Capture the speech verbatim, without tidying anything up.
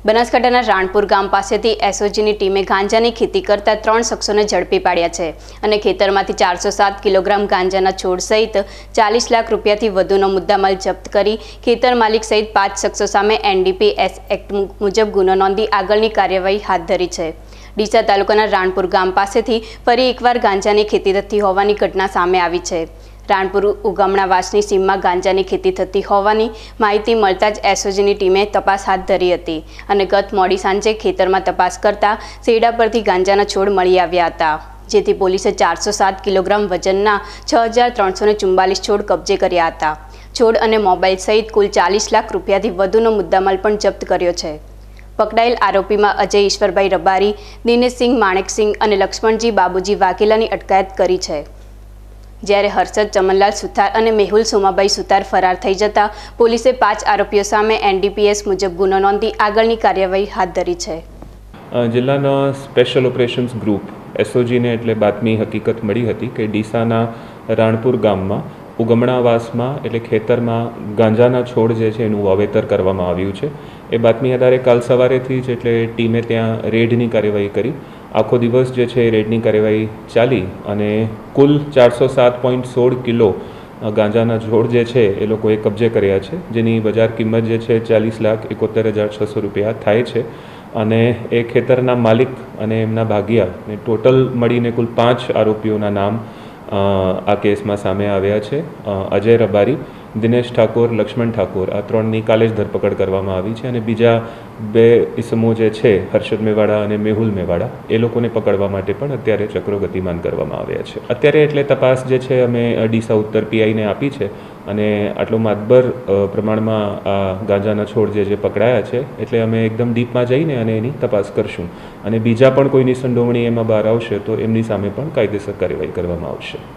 બનાસકાંઠાના રાણપુર ગામ પાસેથી એસઓજીની ટીમે ગાંજાની ખેતી કરતા ત્રણ શખ્સોને ઝડપી પાડ્યા છે અને ખેતરમાંથી ચારસો સાત કિલોગ્રામ ગાંજાના છોડ સહિત ચાલીસ લાખ રૂપિયાથી વધુનો મુદ્દામાલ જપ્ત કરી ખેતર માલિક સહિત પાંચ શખ્સો સામે એનડીપીએસ એક્ટ મુજબ ગુનો નોંધી આગળની કાર્યવાહી હાથ ધરી છે। ડીસા તાલુકાના રાણપુર ગામ પાસેથી ફરી એકવાર ગાંજાની ખેતી થતી હોવાની ઘટના સામે આવી છે। રાણપુર ઉગમણાવાસની સીમમાં ગાંજાની ખેતી થતી હોવાની માહિતી મળતા જ એસઓજીની ટીમે તપાસ હાથ ધરી હતી અને ગત મોડી સાંજે ખેતરમાં તપાસ કરતા શેરડા પરથી ગાંજાના છોડ મળી આવ્યા હતા, જેથી પોલીસે ચારસો સાત કિલોગ્રામ વજનના છ હજાર ત્રણસો ચુમ્બાલીસ છોડ કબજે કર્યા હતા। છોડ અને મોબાઈલ સહિત કુલ ચાલીસ લાખ રૂપિયાથી વધુનો મુદ્દામાલ પણ જપ્ત કર્યો છે। પકડાયેલ આરોપીમાં અજય ઈશ્વરભાઈ રબારી, દિનેશસિંહ માણેકસિંહ અને લક્ષ્મણજી બાબુજી વાઘેલાની અટકાયત કરી છે, જ્યારે હર્ષદ ચમનલાલ સુથાર અને મેહુલ સોમાભાઈ સુથાર ફરાર થઈ જતા પોલીસે પાંચ આરોપીઓ સામે એનડીપીએસ મુજબ ગુનો નોંધી આગળની કાર્યવાહી હાથ ધરી છે। જિલ્લાના સ્પેશિયલ ઓપરેશન્સ ગ્રુપ એસઓજીને એટલે બાતમી હકીકત મળી હતી કે ડીસાના રાણપુર ગામમાં ઉગમણાવાસમાં એટલે ખેતરમાં ગાંજાના છોડ જે છે એનું વાવેતર કરવામાં આવ્યું છે। એ બાતમી આધારે કાલ સવારેથી જ એટલે ટીમે ત્યાં રેડની કાર્યવાહી કરી। આખો દિવસ જે છે રેડની કાર્યવાહી ચાલી અને કુલ ચારસો સાત પોઈન્ટ સોળ કિલો ગાંજાના છોડ જે છે એ લોકોએ કબજે કર્યા છે, જેની બજાર કિંમત જે છે ચાલીસ લાખ એકોતેર હજાર છસો રૂપિયા થાય છે અને એ ખેતરના માલિક અને એમના ભાગિયા ને ટોટલ મળીને કુલ પાંચ આરોપીઓના નામ આ કેસમાં સામે આવ્યા છે। અજય રબારી, દિનેશ ઠાકોર, લક્ષ્મણ ઠાકોર આ ત્રણની કાલે જ ધરપકડ કરવામાં આવી છે અને બીજા બે ઇસમો જે છે હર્ષદ મેવાડા અને મેહુલ મેવાડા એ લોકોને પકડવા માટે પણ અત્યારે ચક્રો ગતિમાન કરવામાં આવ્યા છે। અત્યારે એટલે તપાસ જે છે અમે ડીસા ઉત્તર પીઆઈને આપી છે અને આટલું માતબર પ્રમાણમાં આ ગાંજાના છોડ જે જે પકડાયા છે એટલે અમે એકદમ ડીપમાં જઈને અને એની તપાસ કરશું અને બીજા પણ કોઈની સંડોવણી એમાં બહાર આવશે તો એમની સામે પણ કાયદેસર કાર્યવાહી કરવામાં આવશે।